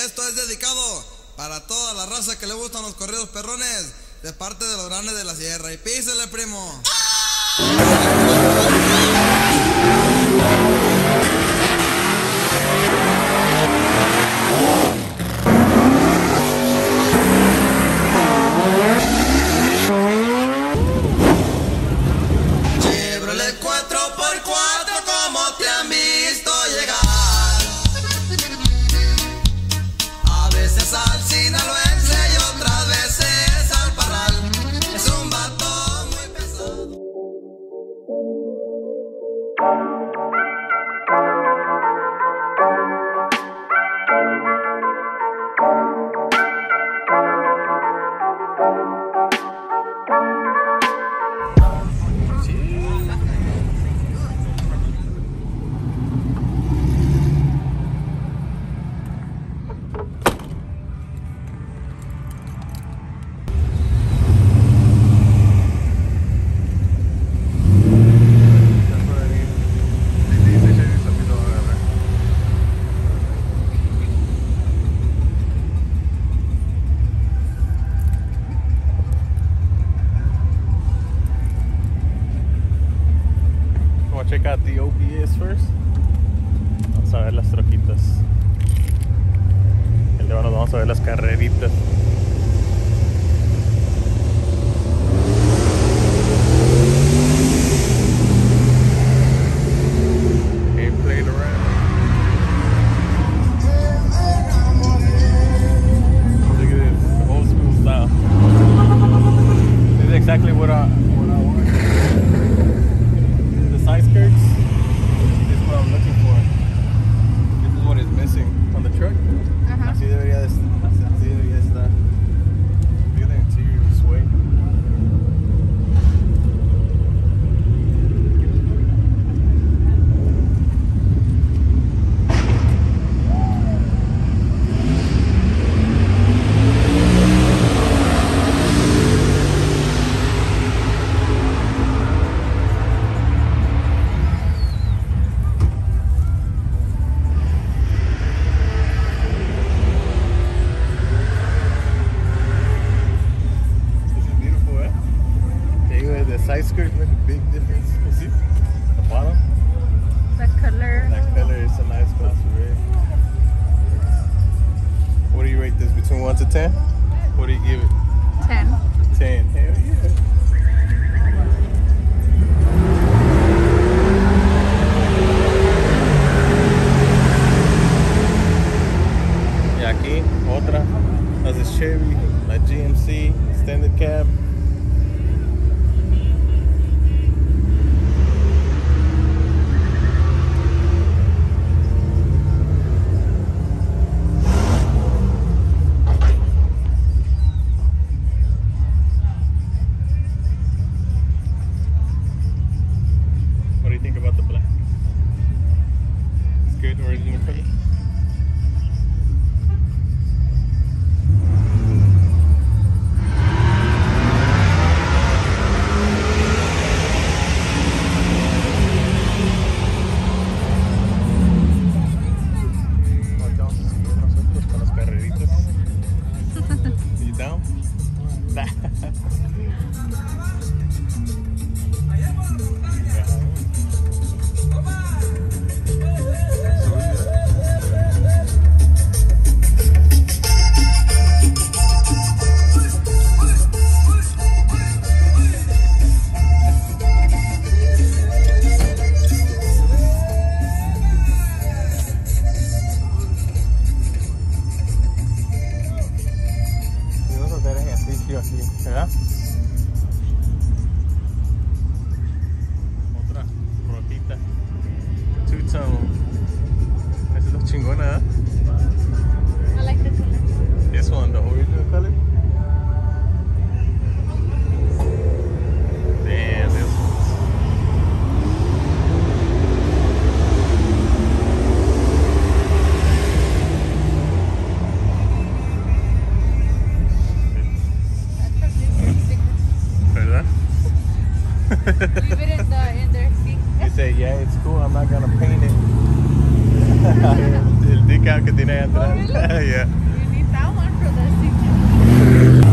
esto es dedicado para toda la raza que le gustan los corridos perrones, de parte de los grandes de la sierra. Y písele, primo. Chevrolet 4x4, como te han visto llegar. A veces al sinaloense y otras veces al parral. Es un vato muy pesado. Check out the OBS first. Vamos a ver las troquitas. El de nos vamos a ver las carreritas. Ain't played around. Look at this, old school style. This is exactly what I want. Side skirts. This is what I'm looking for. This is what is missing on the truck. Así debería de estar. Look at the interior sway. The side skirts make a big difference. You see? The bottom? The color. That color is a nice gloss of red. What do you rate this? Between 1 to 10? What do you give it? 10. 10. Hell yeah. Y aquí, otra. That's a Chevy, a GMC, extended cab. What do you think about the black? It's good, original color. Con las carreritas. You down? Así, ¿verdad? Otra rotita, two-tone. Esa es la chingona, ¿eh? I like the color. This one, the original color. Damn, this one. ¿Verdad? Leave it in their seat. He said, yeah, it's cool, I'm not gonna paint it. El Dick cam que tiene ahí atrás. Oh, really? Yeah. You need that one for the seat.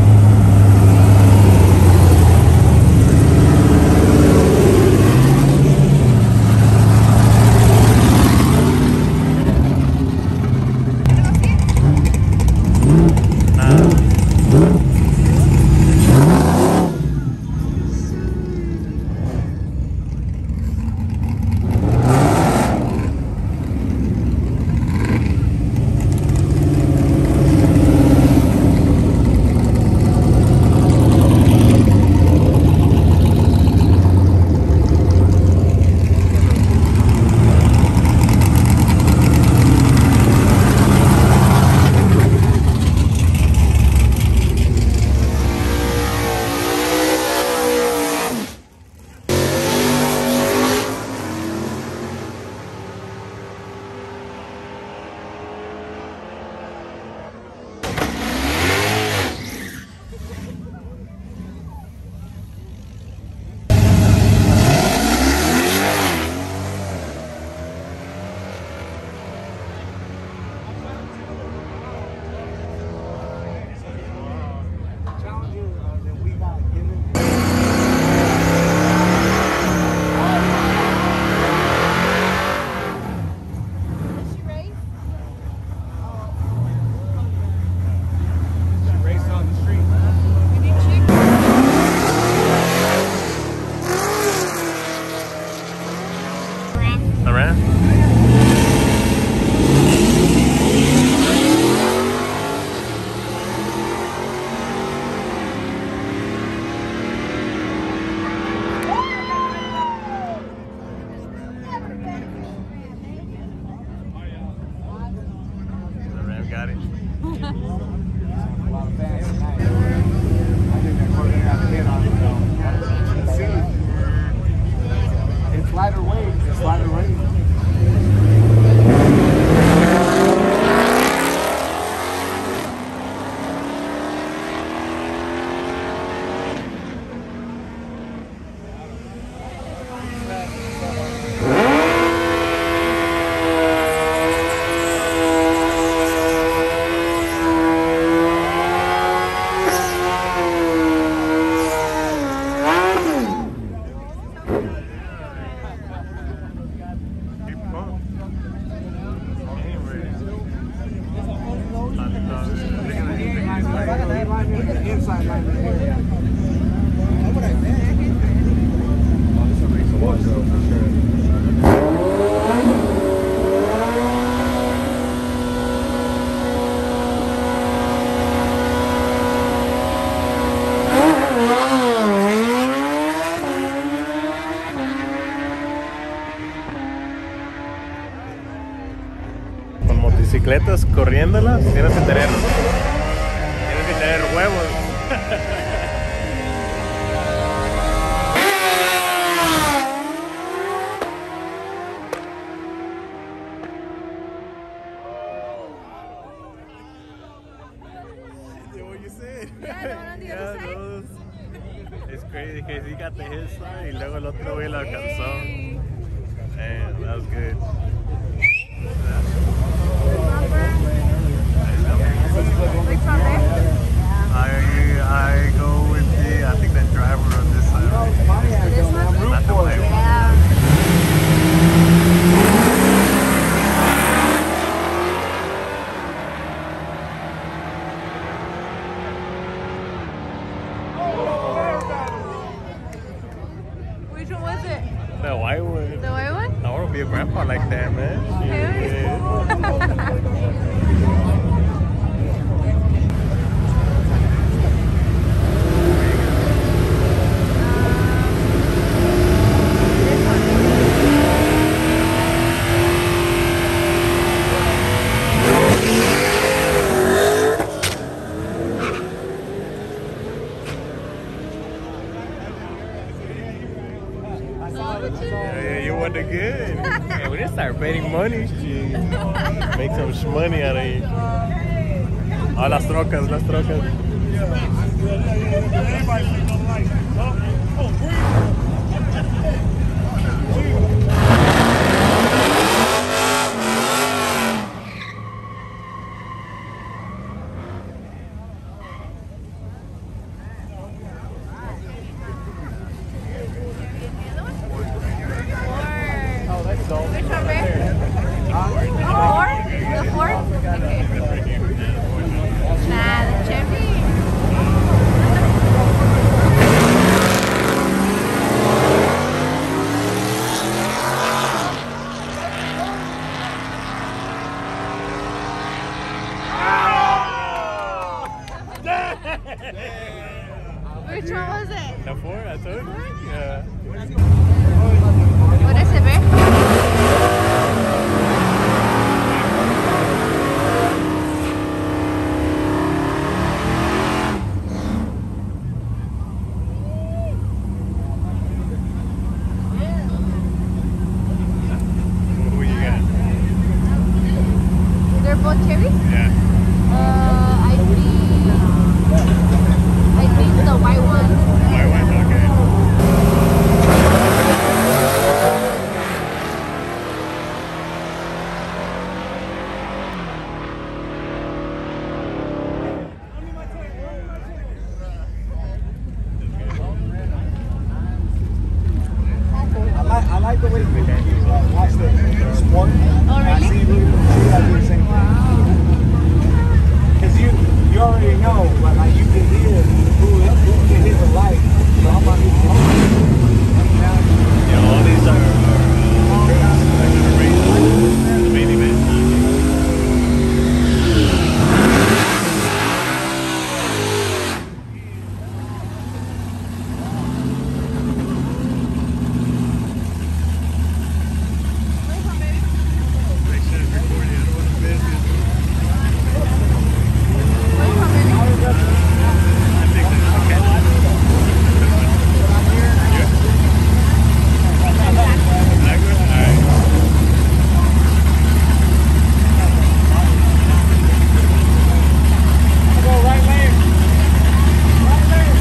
Got it. It's lighter weight. It's lighter weight. Inside line right here. Oh, this will make some water for sure. Con motocicletas corriéndolas, tienes que tener huevos. What you said? Yeah, the one on the other side? Those. It's crazy because he got the hit side y luego el otro güey lo alcanzó. Hey. Man, that was good. Which one there? I go with I think the driver on this side. This one? Not the white one. Yeah. Which one was it? The white one. The white one? I want to be a grandpa like that, man. Yeah, you won the good. Yeah, we didn't start betting money. Shit. Make some shmoney out of it. Oh, las trocas, las trocas. Which one was it? The 4, I told you. Yeah. What is it, babe? Who you got? They're both cherries? Yeah. I think the white one. White one? Okay. I like the way you watch the sport. Oh, really? I see you do the same thing. Because you already know, but like you can hear who can hit the light. So I'm about to Yeah, all these are gonna race the main event. Make sure it's recording. I don't want to miss it. I think that's okay. Yeah. That good? All right. go right lane. Right lane.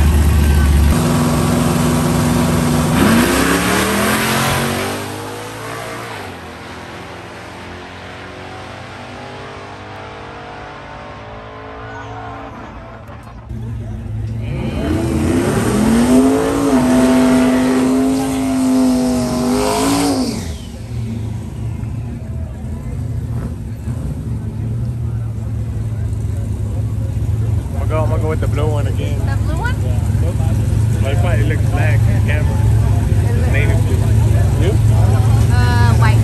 I'm gonna go with the blue one again. The blue one? Like, it looks black on camera. It's navy blue. You? White.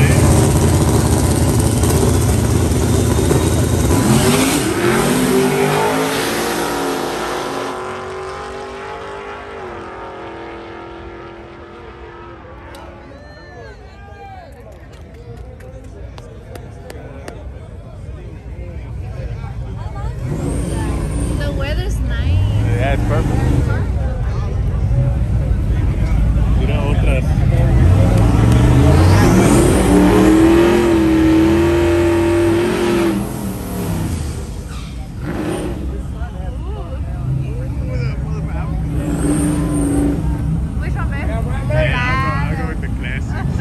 The weather's nice. Yeah, it's perfect. Mira otras. Which one, babe? Yeah, I'll go with the classics.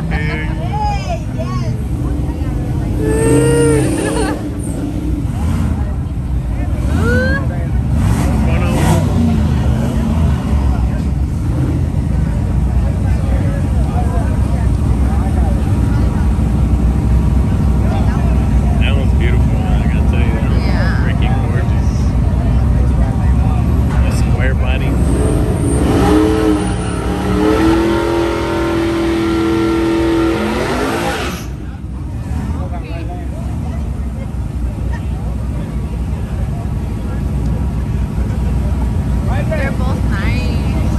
That one's beautiful, I gotta tell you. That one's Yeah. freaking gorgeous. A square body. They're both nice.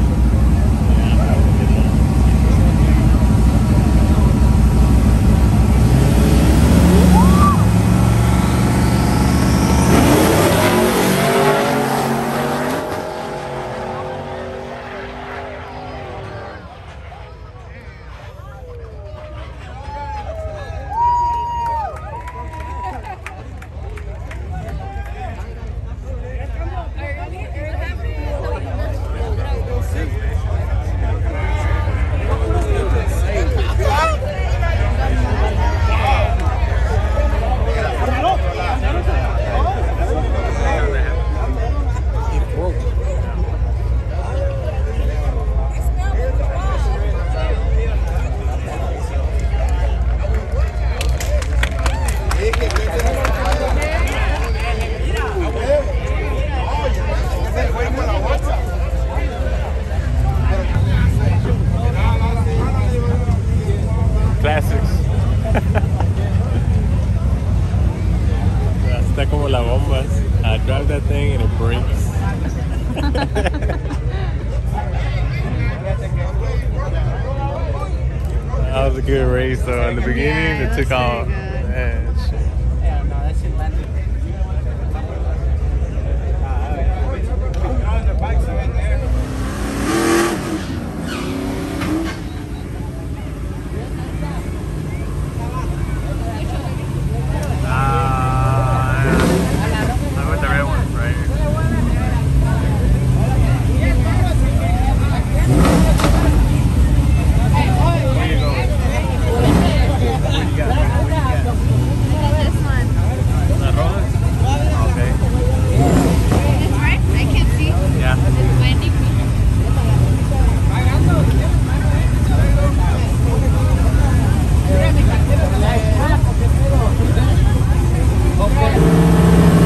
Classics. Está como la bomba. I drive that thing and it breaks. That was a good race though. In the beginning, it took off. Man, shit. Yeah, no, that shit landed. The bikes are in there. I went the red one, right here. Where you going? What you got? This one. La Roja? Okay. It's right? I can't see. Yeah. It's windy. Okay.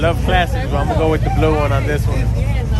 love classics, but I'm gonna go with the blue one on this one.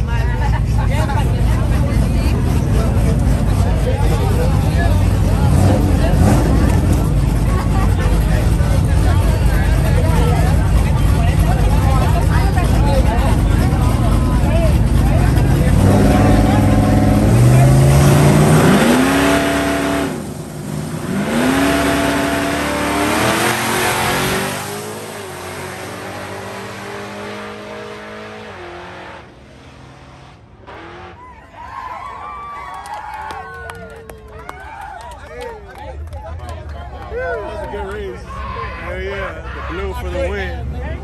That's a good race. Hell yeah, the blue for the win.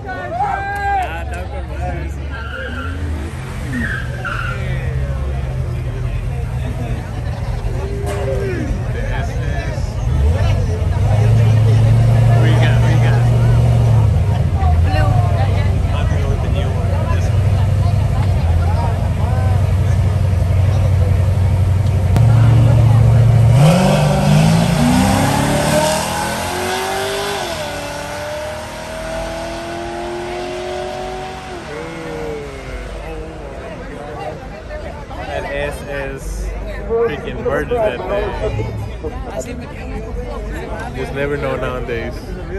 Freaking murdered that thing. Just never know nowadays.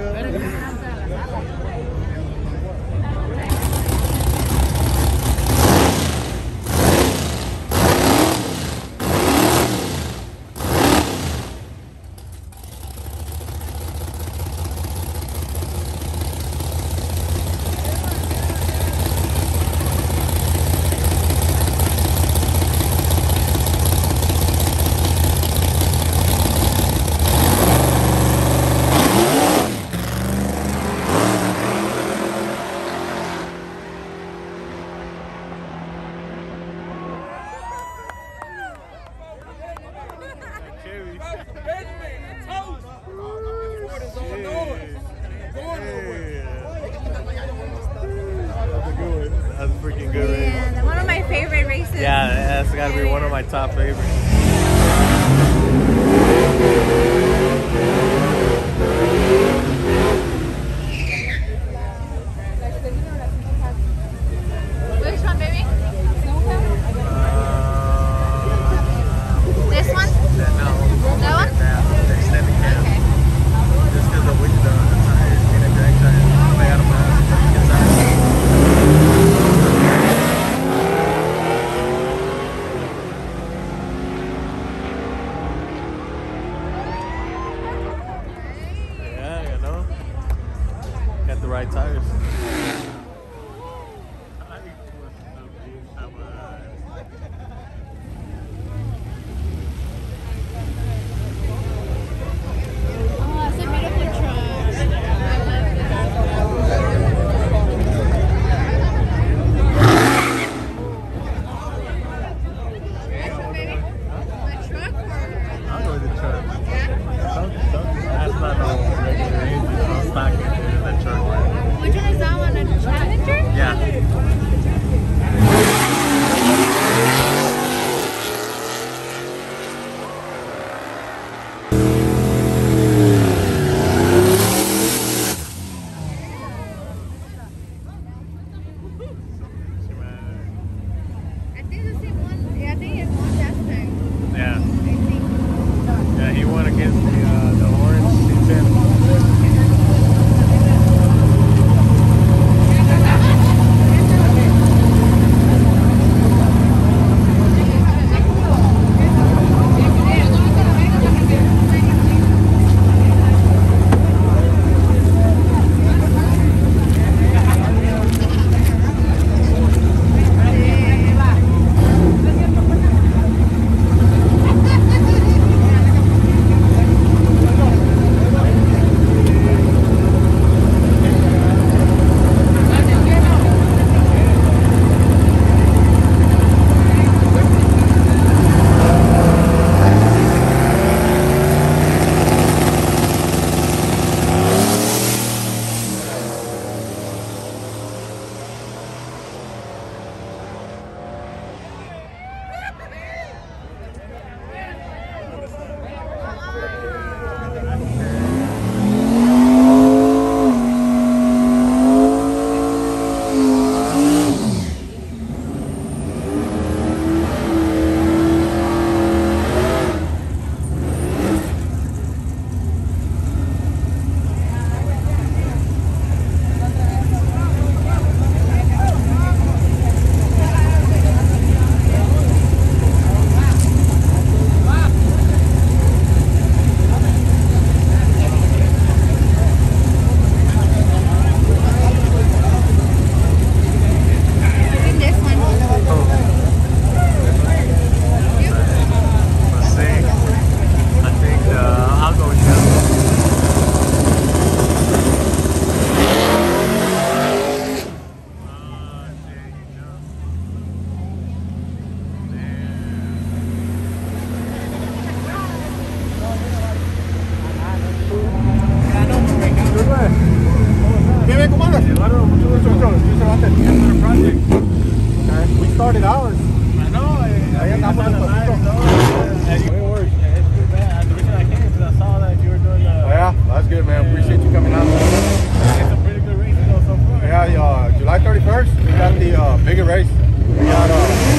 That's freaking good race. Yeah, one of my favorite races. Yeah, that's gotta be one of my top favorites. Which one, baby? This one? No. That one? The extended cam. Okay. Just because of the tires and the drag tires. I got them inside. Yeah, you know. Got the right tires. Oh, it's a beautiful truck. I love Which one, baby? The truck or? I'll go with the truck. That's not no regular engine. I'll stock it in the truck. Which hours. I know. Ahí andamos It's too bad. The reason I came is because I saw that you were doing the... Oh, yeah, that's good, man. Appreciate you coming out. It's a pretty good race though so far. Yeah, July 31st, we got the bigger race. We got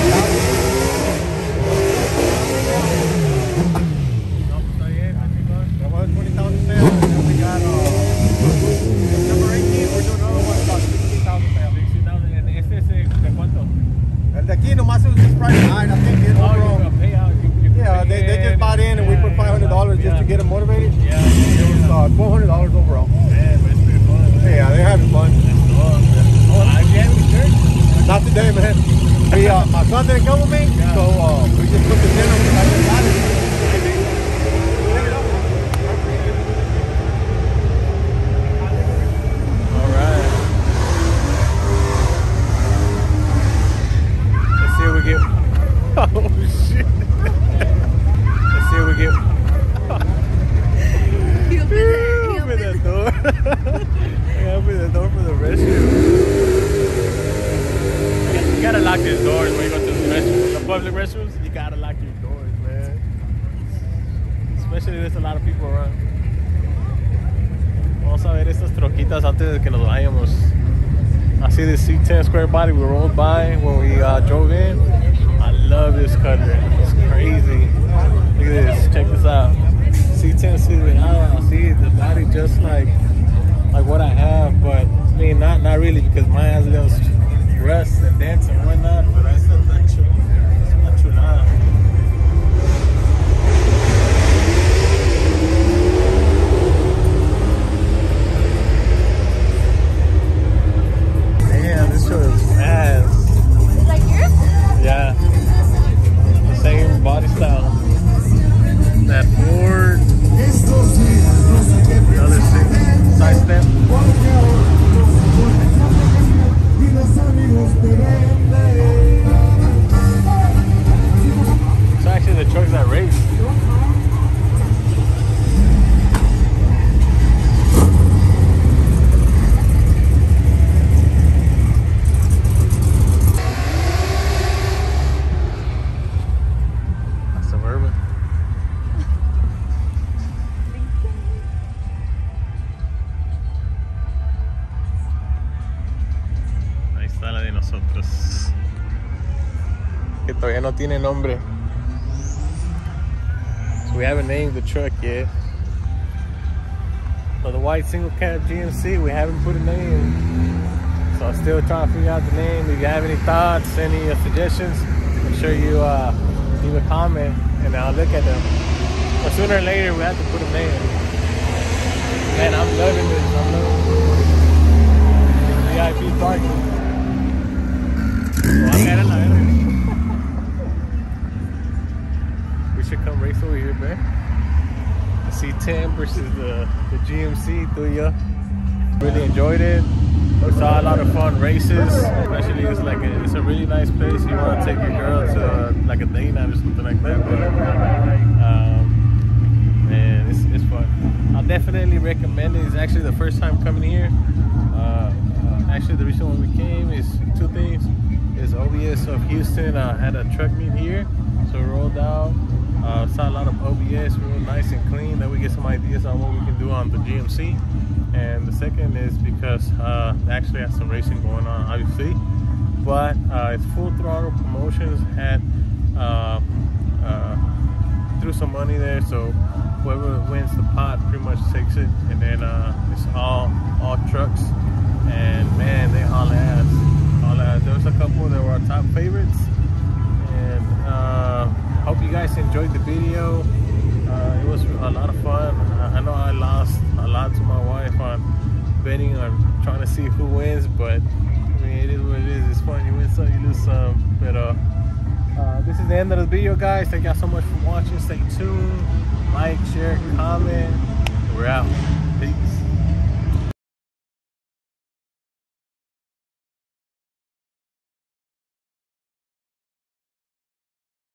we got number 18, we're doing another one about 16,000 pounds. 60,000, and este es de cuánto? El de aquí nomás was just Friday night, I think it overall. You're gonna pay out. Yeah, they just bought in and we put $500 just to get them motivated. Yeah. It was $1,200 overall. Man, but it's pretty fun. Yeah, they're having fun. I have any shirts? Not today, man. We, my son didn't come with me, so we just put the dinner with I just got it. Oh shit. Let's see if we get. He opened the door. I opened the door for the restroom. You gotta lock your doors when you go to the restroom. The public restrooms, you gotta lock your doors, man. Especially if there's a lot of people around. Vamos a ver estas troquitas antes de que nos vayamos. I see this C10 square body we rolled by when we drove in. I love this color. It's crazy. Look at this. Check this out. C10 Silverado. See the body just like what I have, but I mean not really because mine has little rust and dents and whatnot. But that's not chulada. Damn, this show is fast. Is that yours? Yeah, the same body style. That Ford, the other side step. It's actually the trucks that race. Que todavía no tiene nombre. So we haven't named the truck yet. So the white single cab GMC, we haven't put a name. So I'm still trying to figure out the name. If you have any thoughts, any suggestions, make sure you leave a comment and I'll look at them. But sooner or later we have to put a name. Man, I'm loving this. I'm loving this. VIP parking. We should come race over here, man. The C10 versus the GMC tuya. Really enjoyed it. We saw a lot of fun races. Especially it's a really nice place. You want to take your girl to like a date night or something like that. But man, it's fun. I'll definitely recommend it. It's actually the first time coming here. Actually, the reason why we came is two things. Is OBS of Houston had a truck meet here, so we rolled out, saw a lot of OBS, real nice and clean, that we get some ideas on what we can do on the GMC. And the second is because they actually have some racing going on, obviously, but it's Full Throttle Promotions had threw some money there, so whoever wins the pot pretty much takes it, and then it's all trucks, and man, they haul ass. There was a couple that were our top favorites, and hope you guys enjoyed the video. It was a lot of fun. I know I lost a lot to my wife on betting on trying to see who wins, but I mean, it is what it is. It's fun. You win some, you lose some. But this is the end of the video, guys. Thank y'all so much for watching. Stay tuned, like, share, comment. We're out.